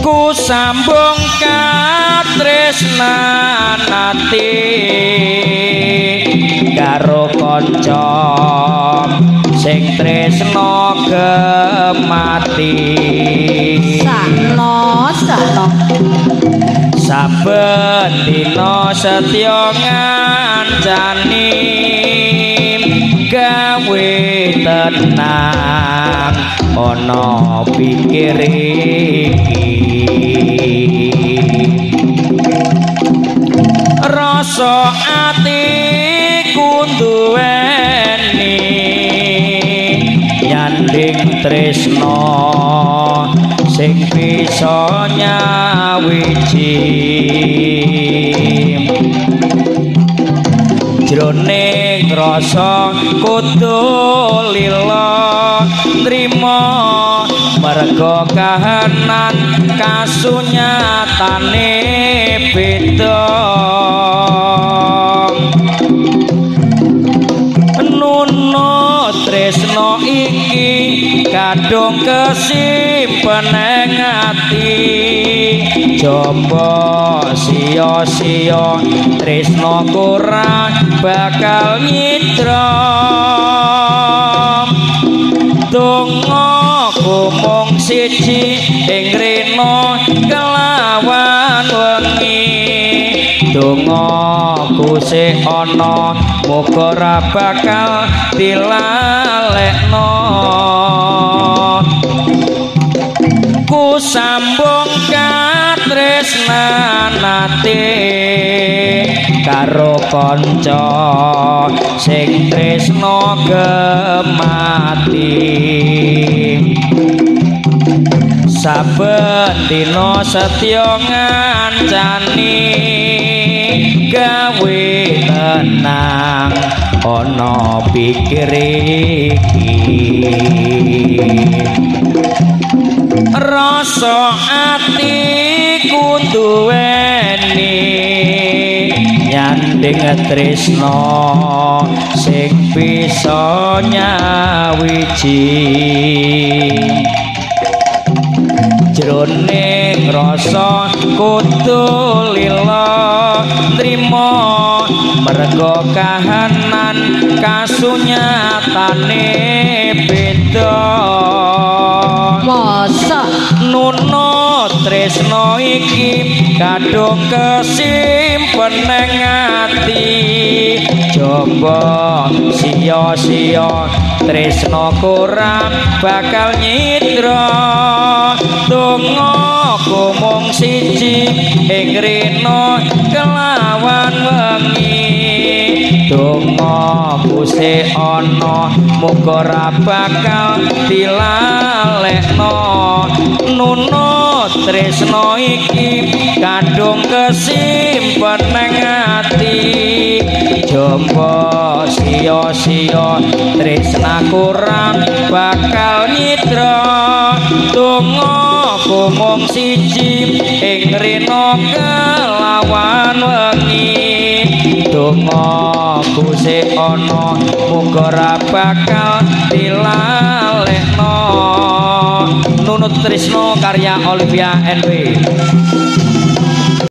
ku sambung katresnan ati karo kanca sing tresna gemati sakno saben dina setya ngancani gawe tenang ana pikir iki rasa atiku duweni nyanding tresna sing bisa nyawiji jroning rasa kudu lila nrimo merga kahanan kasunyatane beda nuno tresno iki kadung kesimpen ing ati jamba sia-sia tresno kurang bakal nyitra donga mung siji ing rena kelawan wengi dongaku sik ana muga ora bakal dilalekno ku sambung katresnan ati karo kanca sing tresna gemati saben dina setya ngancani gawe tenang ana pikir iki rasa atiku duweni nyanding tresna sing bisa nyawiji jroning rasa kudu lila nrimo merga kahanan kasunyatane beda masa nuno tresno iki kadung kesimpen ing ati jamba sia-sia tresno kurang bakal nyitra dongaku mung siji ing rena kelawan wengi dongaku sik ana muga ora bakal dilalekno nuno tresno iki kadung kesimpen ing ati jamba sia-sia tresna kurang bakal nyitra dongaku mung siji ing rena kelawan wengi dongaku sik ana muga ora bakal dilalekno Nunut Trisno karya Olivia NW.